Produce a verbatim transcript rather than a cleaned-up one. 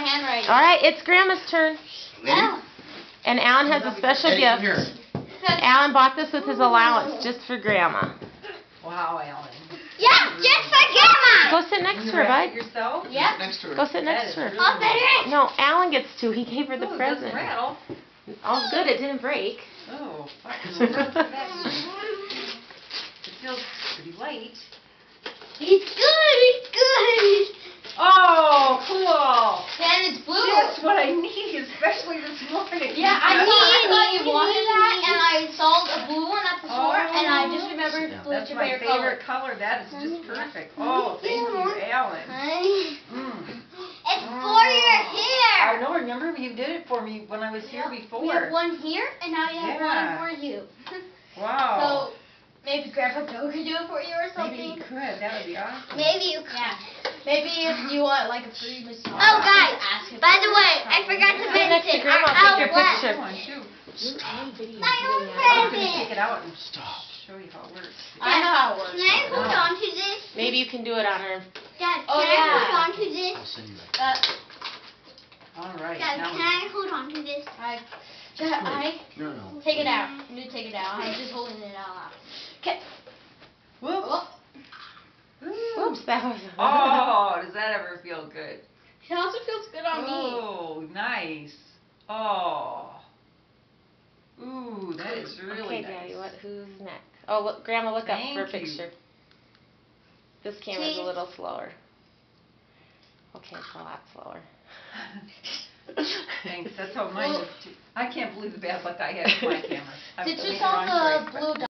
handwriting. All right, it's Grandma's turn. Oh. And Alan has a special Eddie, come gift. here. Alan bought this with his allowance just for Grandma. Wow, Alan. Yeah, just for Grandma. Go sit next to her, wrapped bud. it yourself? Yep. Next to her. Go sit That next is to her. really I'll better it. No, Alan gets to. He gave her the Ooh, it present. doesn't rattle. Oh, good. It didn't break. Oh, fuck. It feels pretty light. It's good. It's good. Oh, cool. And it's blue. That's what I need, especially this morning. Yeah, I, That's- thought, I thought you wanted that, and I saw a blue one at the store, and I just remembered Yeah. what's That's your my favorite, favorite color. That is just perfect. Oh, thank you, Alan. Mm. It's for your hair. I know, remember you did it for me when I was here before. We have one here, and now you have Yeah. one for you. Wow. So maybe Grandpa Joe could do it for you or something. Maybe you could. That would be awesome. Maybe you could. Yeah. Maybe if you want like a free massage. Oh, guys, by the way, I forgot to Sit next to mention Grandma, our take your outlet. picture. Come on, too. My own I was going to present. take it out and Stop. show you how it works. I know how it works. Can I hold No. on to this? Maybe you can do it on her. Dad, can Oh, I yeah. hold on to this? I'll send you that. Uh, All right. Dad, now can I hold on to this? I, Dad, I No, no. take it out. You take it out. I'm just holding it all out. Okay. Whoop. Oh, Oops, that was. Oh, does that ever feel good? it also feels good on me. Oh, nice. Oh. Ooh, that is really Okay, nice. Daddy, what? Who's next? Oh, look, Grandma, look up Thank for a you. picture. This camera's a Cheese. little slower. Okay, it's a lot slower. Thanks. That's how mine is too. I can't believe the bad luck I had with my camera. I Did made you the saw wrong the choice, but- blue